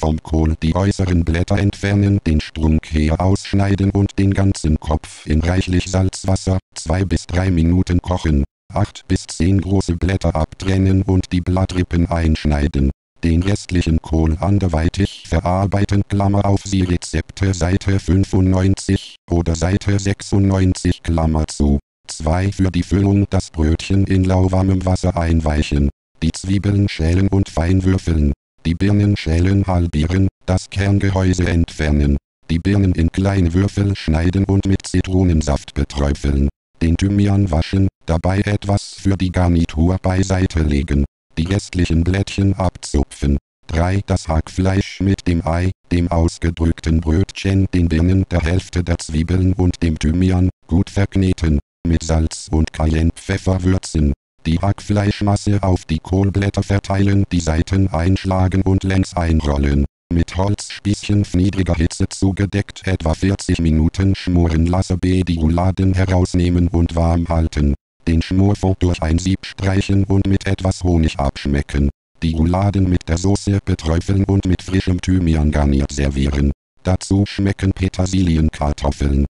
vom Kohl die äußeren Blätter entfernen, den Strunk ausschneiden und den ganzen Kopf in reichlich Salzwasser 2 bis 3 Minuten kochen. 8 bis 10 große Blätter abtrennen und die Blattrippen einschneiden. Den restlichen Kohl anderweitig verarbeiten. Sie Rezepte Seite 95 oder Seite 96. 2 Für die Füllung das Brötchen in lauwarmem Wasser einweichen. Die Zwiebeln schälen und fein würfeln. Die Birnen schälen, halbieren, das Kerngehäuse entfernen. Die Birnen in kleine Würfel schneiden und mit Zitronensaft beträufeln. Den Thymian waschen, dabei etwas für die Garnitur beiseite legen. Die restlichen Blättchen abzupfen. 3 Das Hackfleisch mit dem Ei, dem ausgedrückten Brötchen, den Birnen, der Hälfte der Zwiebeln und dem Thymian, gut verkneten. Mit Salz und Cayennepfeffer würzen. Die Hackfleischmasse auf die Kohlblätter verteilen, die Seiten einschlagen und längs einrollen. Mit Holzspießchen auf niedriger Hitze zugedeckt etwa 40 Minuten schmoren lassen. Die Rouladen herausnehmen und warm halten. Den Schmorfond durch ein Sieb streichen und mit etwas Honig abschmecken. Die Rouladen mit der Soße beträufeln und mit frischem Thymian garniert servieren. Dazu schmecken Petersilienkartoffeln.